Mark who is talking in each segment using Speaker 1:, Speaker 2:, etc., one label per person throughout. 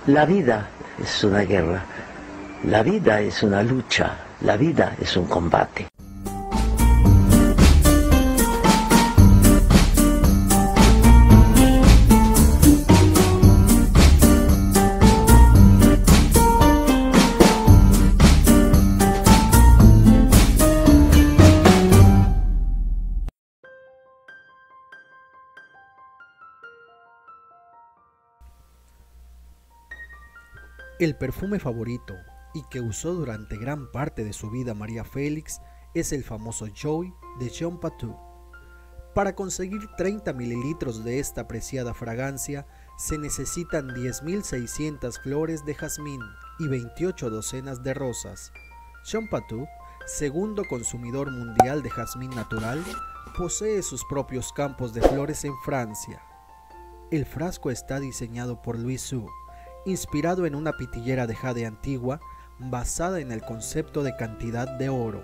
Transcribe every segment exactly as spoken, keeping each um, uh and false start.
Speaker 1: La vida es una guerra, la vida es una lucha, la vida es un combate.
Speaker 2: El perfume favorito y que usó durante gran parte de su vida María Félix es el famoso Joy de Jean Patou. Para conseguir treinta mililitros de esta apreciada fragancia se necesitan diez mil seiscientas flores de jazmín y veintiocho docenas de rosas. Jean Patou, segundo consumidor mundial de jazmín natural, posee sus propios campos de flores en Francia. El frasco está diseñado por Louis Xu, inspirado en una pitillera de jade antigua basada en el concepto de cantidad de oro.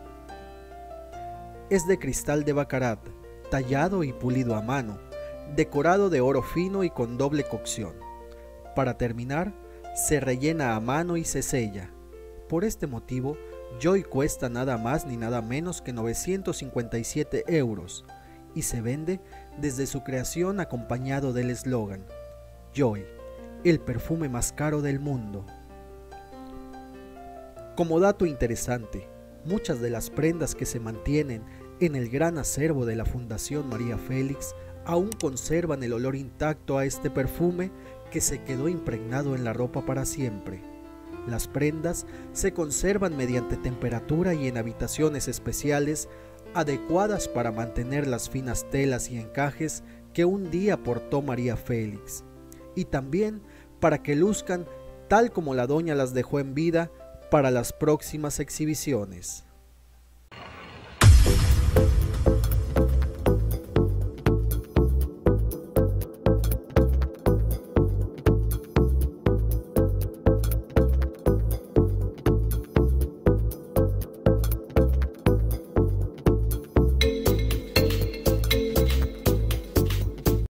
Speaker 2: Es de cristal de Baccarat, tallado y pulido a mano, decorado de oro fino y con doble cocción. Para terminar, se rellena a mano y se sella. Por este motivo, Joy cuesta nada más ni nada menos que novecientos cincuenta y siete euros y se vende desde su creación acompañado del eslogan Joy, el perfume más caro del mundo. Como dato interesante, muchas de las prendas que se mantienen en el gran acervo de la Fundación María Félix aún conservan el olor intacto a este perfume que se quedó impregnado en la ropa para siempre. Las prendas se conservan mediante temperatura y en habitaciones especiales adecuadas para mantener las finas telas y encajes que un día portó María Félix, y también para que luzcan tal como la doña las dejó en vida para las próximas exhibiciones.